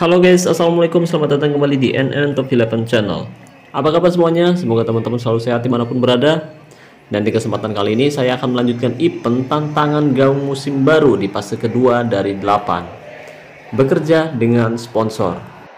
Halo guys, assalamualaikum, selamat datang kembali di NN Top 11 Channel. Apa kabar semuanya? Semoga teman-teman selalu sehat dimanapun berada. Dan di kesempatan kali ini saya akan melanjutkan event tantangan gaung musim baru di fase kedua dari 8, bekerja dengan sponsor.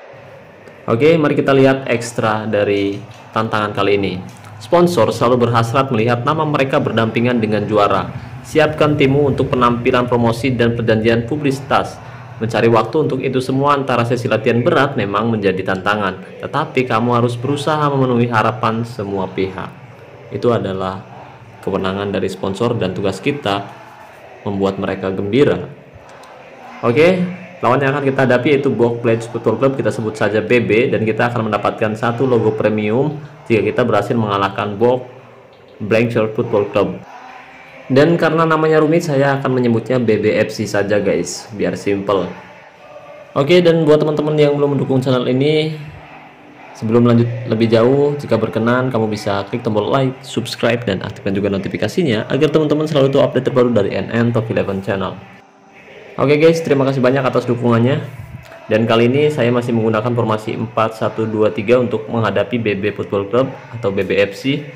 Oke, mari kita lihat ekstra dari tantangan kali ini. Sponsor selalu berhasrat melihat nama mereka berdampingan dengan juara. Siapkan timmu untuk penampilan promosi dan perjanjian publisitas. Mencari waktu untuk itu semua antara sesi latihan berat memang menjadi tantangan, tetapi kamu harus berusaha memenuhi harapan semua pihak. Itu adalah kewenangan dari sponsor dan tugas kita membuat mereka gembira. Oke, lawan yang akan kita hadapi yaitu Box Pledge Football Club, kita sebut saja BB, dan kita akan mendapatkan satu logo premium jika kita berhasil mengalahkan Box Blank Shirt Football Club. Dan karena namanya rumit, saya akan menyebutnya BBFC saja guys, biar simple. Oke, dan buat teman-teman yang belum mendukung channel ini, sebelum lanjut lebih jauh, jika berkenan kamu bisa klik tombol like, subscribe, dan aktifkan juga notifikasinya agar teman-teman selalu tahu update terbaru dari NN Top 11 Channel. Oke guys, terima kasih banyak atas dukungannya. Dan kali ini saya masih menggunakan formasi 4-1-2-3 untuk menghadapi BB Football Club atau BBFC.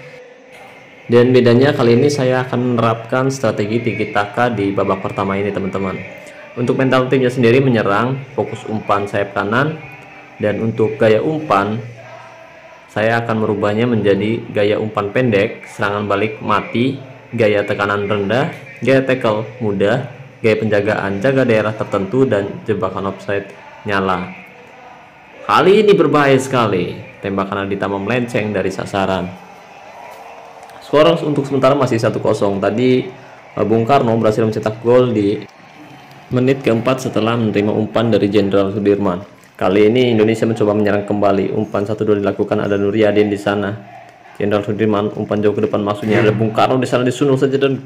Dan bedanya kali ini saya akan menerapkan strategi tiki taka di babak pertama ini teman-teman. Untuk mental timnya sendiri menyerang, fokus umpan sayap kanan, dan untuk gaya umpan saya akan merubahnya menjadi gaya umpan pendek, serangan balik mati, gaya tekanan rendah, gaya tackle mudah, gaya penjagaan jaga daerah tertentu, dan jebakan offside nyala. Kali ini berbahaya sekali, tembakan Aditama melenceng dari sasaran. Skor untuk sementara masih 1-0. Tadi Bung Karno berhasil mencetak gol di menit keempat setelah menerima umpan dari Jenderal Sudirman. Kali ini Indonesia mencoba menyerang kembali. Umpan 1-2 dilakukan, ada Nuryadin di sana. Jenderal Sudirman umpan jauh ke depan, maksudnya ada Bung Karno di sana, disunul saja dan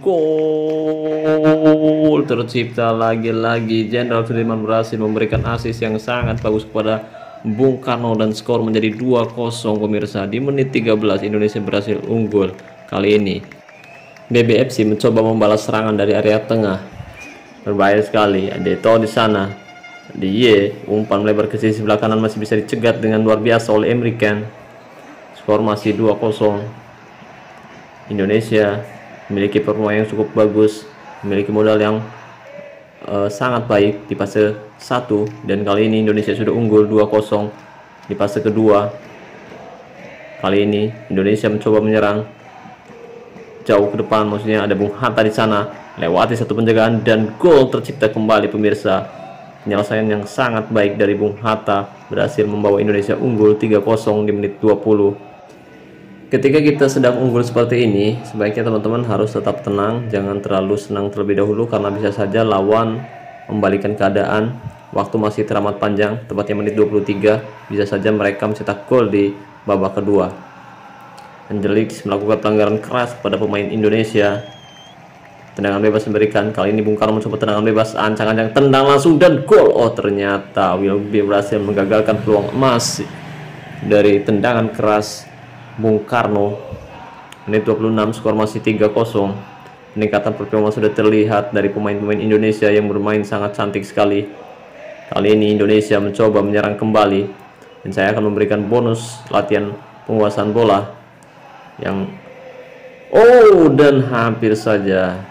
gol tercipta lagi-lagi. Jenderal Sudirman berhasil memberikan assist yang sangat bagus kepada Bung Karno dan skor menjadi 2-0 pemirsa. Di menit 13 Indonesia berhasil unggul. Kali ini BBFC mencoba membalas serangan dari area tengah. Berbahaya sekali, ada Eto di sana. Di umpan melebar ke sisi sebelah kanan masih bisa dicegat dengan luar biasa oleh Emrican. Skor masih 2-0. Indonesia memiliki performa yang cukup bagus, memiliki modal yang sangat baik di fase 1, dan kali ini Indonesia sudah unggul 2-0 di fase kedua. Kali ini Indonesia mencoba menyerang jauh ke depan, maksudnya ada Bung Hatta di sana, lewati satu penjagaan dan gol tercipta kembali pemirsa. Penyelesaian yang sangat baik dari Bung Hatta berhasil membawa Indonesia unggul 3-0 di menit 20. Ketika kita sedang unggul seperti ini, sebaiknya teman-teman harus tetap tenang, jangan terlalu senang terlebih dahulu karena bisa saja lawan membalikan keadaan. Waktu masih teramat panjang, tepatnya menit 23, bisa saja mereka mencetak gol di babak kedua. Angelix melakukan pelanggaran keras kepada pemain Indonesia. Tendangan bebas diberikan. Kali ini Bung Karno mencoba tendangan bebas, ancang-ancang tendang langsung dan gol. Oh, ternyata Wilby berhasil menggagalkan peluang emas dari tendangan keras Bung Karno. Menit 26, skor masih 3-0. Peningkatan performa sudah terlihat dari pemain-pemain Indonesia yang bermain sangat cantik sekali. Kali ini Indonesia mencoba menyerang kembali, dan saya akan memberikan bonus latihan penguasaan bola yang dan hampir saja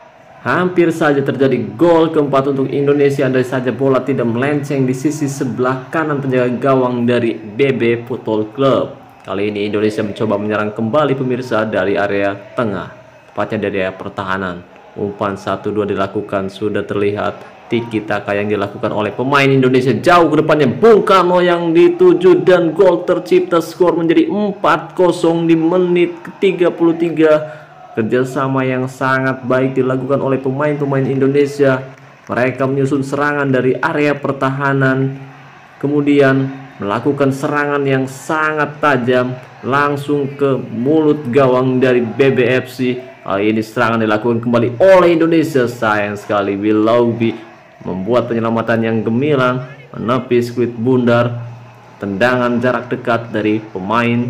terjadi gol keempat untuk Indonesia. Andai saja bola tidak melenceng di sisi sebelah kanan penjaga gawang dari BB Football Club. Kali ini Indonesia mencoba menyerang kembali pemirsa dari area tengah, tepatnya dari area pertahanan. Umpan 1-2 dilakukan, sudah terlihat tiki taka yang dilakukan oleh pemain Indonesia. Jauh ke depannya Bung Karno yang dituju dan gol tercipta, skor menjadi 4-0 di menit ke-33. Kerjasama yang sangat baik dilakukan oleh pemain-pemain Indonesia. Mereka menyusun serangan dari area pertahanan, kemudian melakukan serangan yang sangat tajam langsung ke mulut gawang dari BBFC. Kali ini serangan dilakukan kembali oleh Indonesia. Sayang sekali Willoughby membuat penyelamatan yang gemilang, menepis kulit bundar. Tendangan jarak dekat dari pemain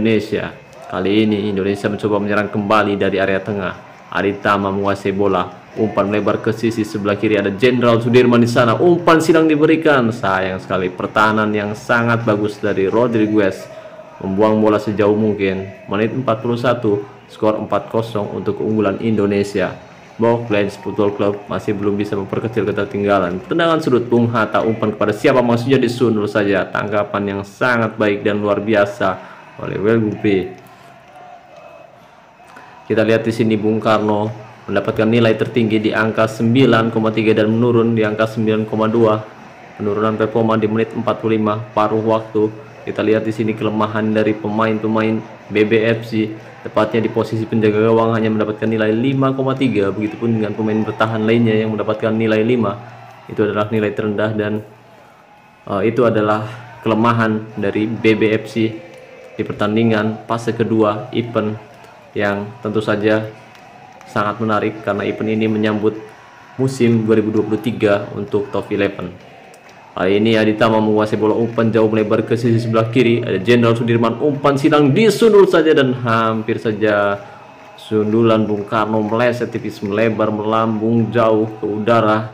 Indonesia. Kali ini Indonesia mencoba menyerang kembali dari area tengah. Aditama menguasai bola, Umpan melebar ke sisi sebelah kiri, ada Jenderal Sudirman di sana. Umpan silang diberikan, sayang sekali. Pertahanan yang sangat bagus dari Rodriguez, membuang bola sejauh mungkin. Menit 41, skor 4-0 untuk keunggulan Indonesia. Bocklands Football Club masih belum bisa memperkecil ketertinggalan. Tendangan sudut Bung Hatta, umpan kepada siapa maksudnya, disundul saja. Tangkapan yang sangat baik dan luar biasa oleh Welgupe. Kita lihat di sini Bung Karno mendapatkan nilai tertinggi di angka 9,3 dan menurun di angka 9,2. Penurunan performa di menit 45 paruh waktu. Kita lihat di sini kelemahan dari pemain-pemain BBFC, tepatnya di posisi penjaga gawang hanya mendapatkan nilai 5,3. Begitupun dengan pemain bertahan lainnya yang mendapatkan nilai 5. Itu adalah nilai terendah dan itu adalah kelemahan dari BBFC di pertandingan fase kedua event, yang tentu saja sangat menarik karena event ini menyambut musim 2023 untuk Top 11. Kali ini Aditama menguasai bola, umpan jauh melebar ke sisi sebelah kiri, ada Jenderal Sudirman, umpan silang disundul saja dan hampir saja sundulan Bung Karno meleset tipis, melebar, melambung jauh ke udara.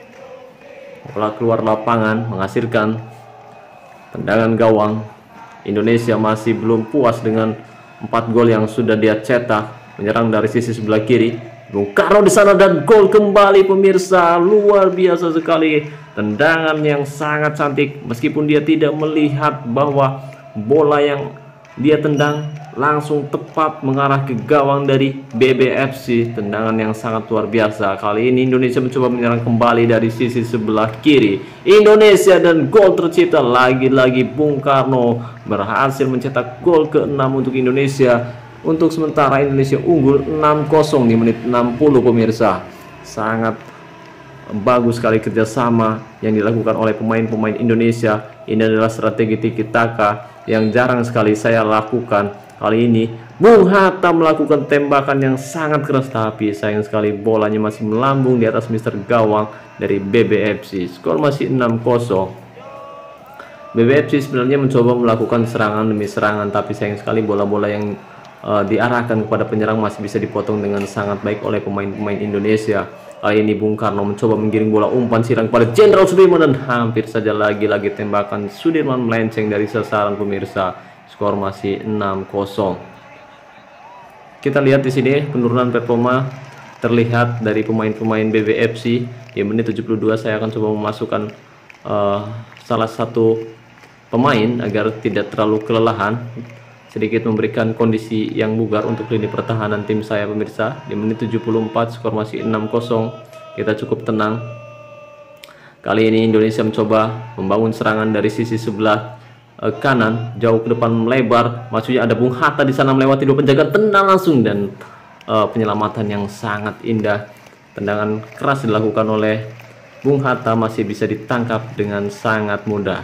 Bola keluar lapangan menghasilkan tendangan gawang. Indonesia masih belum puas dengan 4 gol yang sudah dia cetak. Menyerang dari sisi sebelah kiri, Bung Karno di sana dan gol kembali pemirsa. Luar biasa sekali. Tendangan yang sangat cantik, meskipun dia tidak melihat bahwa bola yang dia tendang langsung tepat mengarah ke gawang dari BBFC. Tendangan yang sangat luar biasa. Kali ini Indonesia mencoba menyerang kembali dari sisi sebelah kiri. Indonesia dan gol tercipta. Lagi-lagi Bung Karno berhasil mencetak gol ke-6 untuk Indonesia. Untuk sementara Indonesia unggul 6-0 di menit 60 pemirsa. Sangat bagus sekali kerjasama yang dilakukan oleh pemain-pemain Indonesia. Ini adalah strategi tiki taka yang jarang sekali saya lakukan. Kali ini Bung Hatta melakukan tembakan yang sangat keras, tapi sayang sekali bolanya masih melambung di atas Mister Gawang dari BBFC. Skor masih 6-0. BBFC sebenarnya mencoba melakukan serangan demi serangan, tapi sayang sekali bola-bola yang diarahkan kepada penyerang masih bisa dipotong dengan sangat baik oleh pemain-pemain Indonesia. Kali ini Bung Karno mencoba menggiring bola, umpan silang pada Jenderal Sudirman dan hampir saja lagi-lagi tembakan Sudirman melenceng dari sasaran pemirsa. Skor masih 6-0. Kita lihat di sini penurunan performa terlihat dari pemain-pemain BBFC. Di menit 72 saya akan coba memasukkan salah satu pemain agar tidak terlalu kelelahan, sedikit memberikan kondisi yang bugar untuk lini pertahanan tim saya pemirsa. Di menit 74 skor masih 6-0. Kita cukup tenang. Kali ini Indonesia mencoba membangun serangan dari sisi sebelah kanan, jauh ke depan melebar. Maksudnya ada Bung Hatta di sana melewati dua penjaga, tendang langsung dan penyelamatan yang sangat indah. Tendangan keras dilakukan oleh Bung Hatta masih bisa ditangkap dengan sangat mudah.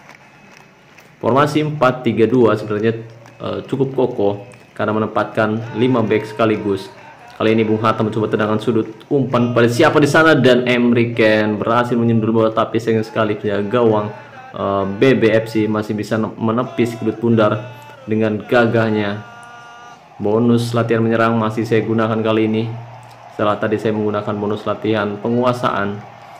Formasi 4-3-2 sebenarnya cukup kokoh karena menempatkan 5 back sekaligus. Kali ini Bung Hatta mencoba tendangan sudut, umpan pada siapa di sana dan Emre Can berhasil menyundul bola, tapi sayang sekali penjaga gawang BBFC masih bisa menepis kedut bundar dengan gagahnya. Bonus latihan menyerang masih saya gunakan kali ini. Setelah tadi saya menggunakan bonus latihan penguasaan.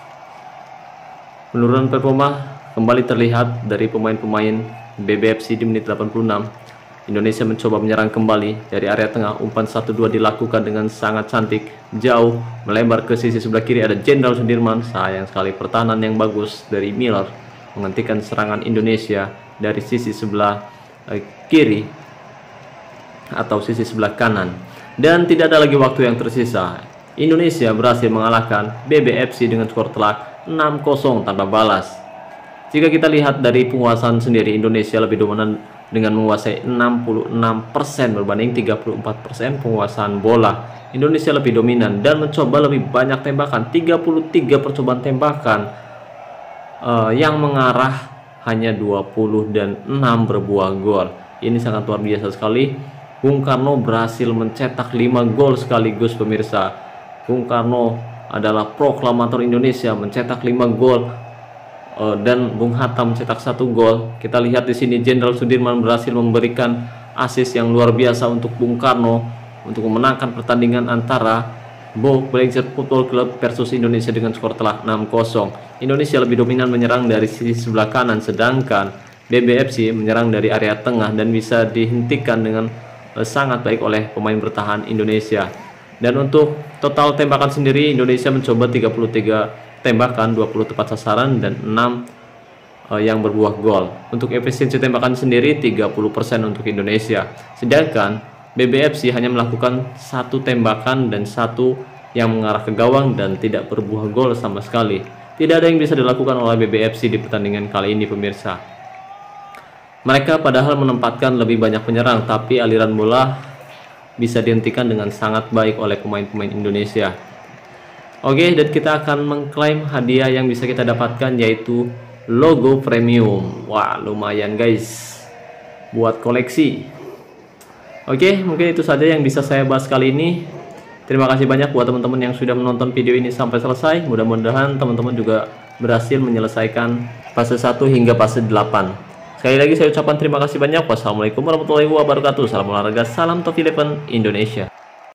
Penurunan performa kembali terlihat dari pemain-pemain BBFC di menit 86. Indonesia mencoba menyerang kembali dari area tengah, umpan 1-2 dilakukan dengan sangat cantik, jauh melebar ke sisi sebelah kiri, ada Jenderal Sudirman. Sayang sekali pertahanan yang bagus dari Miller menghentikan serangan Indonesia dari sisi sebelah kiri atau sisi sebelah kanan. Dan tidak ada lagi waktu yang tersisa. Indonesia berhasil mengalahkan BBFC dengan skor telak 6-0 tanpa balas. Jika kita lihat dari penguasaan sendiri, Indonesia lebih dominan dengan menguasai 66% berbanding 34% penguasaan bola. Indonesia lebih dominan dan mencoba lebih banyak tembakan, 33 percobaan tembakan yang mengarah hanya 20 dan 6 berbuah gol. Ini sangat luar biasa sekali. Bung Karno berhasil mencetak 5 gol sekaligus pemirsa. Bung Karno adalah proklamator Indonesia, mencetak 5 gol. Dan Bung Hatta mencetak 1 gol. Kita lihat di sini Jenderal Sudirman berhasil memberikan assist yang luar biasa untuk Bung Karno untuk memenangkan pertandingan antara Book Blanchard Football Club versus Indonesia dengan skor telak 6-0. Indonesia lebih dominan menyerang dari sisi sebelah kanan, sedangkan BBFC menyerang dari area tengah dan bisa dihentikan dengan sangat baik oleh pemain bertahan Indonesia. Dan untuk total tembakan sendiri, Indonesia mencoba 33 tembakan, 20 tepat sasaran dan 6 yang berbuah gol. Untuk efisiensi tembakan sendiri 30% untuk Indonesia, sedangkan BBFC hanya melakukan 1 tembakan dan 1 yang mengarah ke gawang dan tidak berbuah gol sama sekali. Tidak ada yang bisa dilakukan oleh BBFC di pertandingan kali ini, pemirsa. Mereka padahal menempatkan lebih banyak penyerang, tapi aliran bola bisa dihentikan dengan sangat baik oleh pemain-pemain Indonesia. Oke, dan kita akan mengklaim hadiah yang bisa kita dapatkan, yaitu logo premium. Wah, lumayan guys, buat koleksi. Oke, mungkin itu saja yang bisa saya bahas kali ini. Terima kasih banyak buat teman-teman yang sudah menonton video ini sampai selesai. Mudah-mudahan teman-teman juga berhasil menyelesaikan fase 1 hingga fase 8. Sekali lagi saya ucapkan terima kasih banyak. Wassalamualaikum warahmatullahi wabarakatuh. Salam olahraga, salam Top 11 Indonesia.